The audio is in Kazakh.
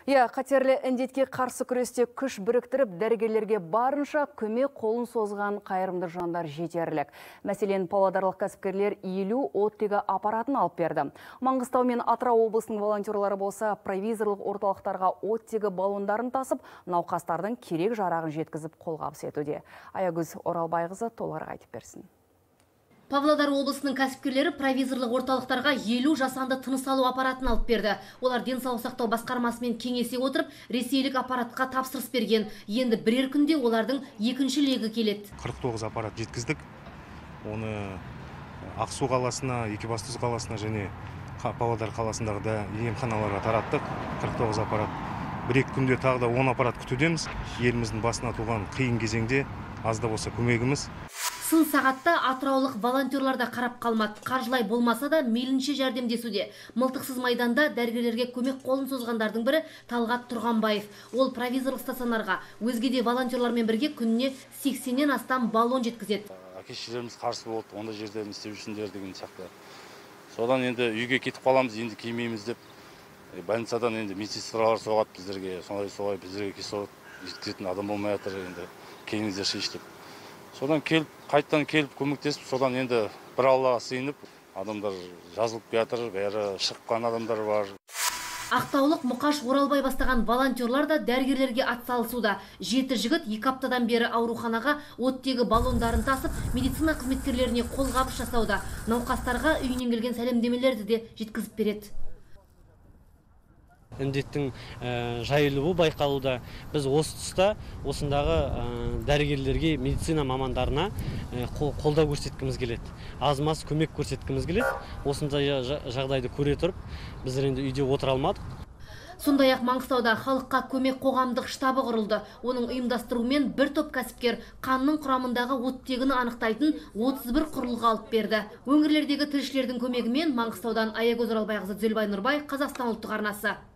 Қатерлі індетке қарсы күресте күш біріктіріп, дәрігерлерге барынша көмек қолын созған қайырымды жандар жетерлік. Мәселен, павлодарлық кәсіпкерлер 50 оттегі аппаратын алып берді. Маңғыстау мен Атырау облысының волонтерлары болса, провизорлық орталықтарға оттегі баллондарын тасып, науқастардың керек жарағын жеткізіп қолғабыс етуде. Аягөз Оралбайқызы толығырақ айтып берсін. Павлодар облысының кәсіпкерлері провизорлық орталықтарға 50 жасанды тыныс алу аппаратын алып берді. Олар денсаулық сақтау басқармасымен кеңесе отырып, ресейлік аппаратқа тапсырыс берген. Енді бірер күнде олардың екінші легі келеді. 49 аппарат жеткіздік. Оны Ақсу қаласына, Екібастұз қаласына және Павлодар қаласындағы да емханаларға тараттық. 49 аппарат. Бір-екі күнде тағы да 10 аппарат күтудеміз. Еліміздің басына туған қиын кезеңде аз да болса көмегіміз. Сын сағатта атыраулық волонтерларда қарап қалмады. Қаржылай болмаса да мейлінше жәрдемдесуде. Мылтықсыз майданда дәрігерлерге көмек қолын созғандардың бірі Талғат Тұрғанбаев. Ол провизорлық стационарға өзге де волонтерлармен бірге күніне 80-нен астам баллон жеткізеді. Әке-шешелеріміз қарсы болды, онда жерде істеп жүрсіңдер деген сияқты. Содан енді үйге кетіп қаламыз, енді келмейміз деп. Больницадан енді медсестралар соғады біздерге, солай біздерге кислород жеткізетін адам болмай жатыр, енді келіңіздер шеш деп. Содан қайттан келіп көмектесіп, содан енді бір Аллаға сыйынып, адамдар жазылып жатыр, бәрі шыққан адамдар бар. Ақтаулық Мұқаш Оралбай бастаған волонтерлар да дәрігерлерге атсалысуда. 7 жігіт 2 аптадан бері ауруханаға оттегі баллондарын тасып, медицина қызметкерлеріне қолғабыс жасауда. Науқастарға үйінен келген сәлемдемелерді де жеткізіп береді. Індеттің жайылуы байқалуда. Біз осы тұста осындағы дәрігерлерге, медицина мамандарына қолдау көрсеткіміз келеді. Аз-маз көмек көрсеткіміз келеді. Осындай жағдайды көре тұрып, біздер енді үйде отыра алмадық. Сондай-ақ Маңғыстауда халыққа көмек қоғамдық штабы құрылды. Оның ұйымдастыруымен бір топ кәсіпкер қанның құрамындағы оттегіні анықтайтын 31 құрылғы алып берді. Өңірлердегі тілшілердің көмегімен Маңғыстаудан Аягөз Оралбайқызы, Нұрбай, Қазақстан ұлттық арнасы.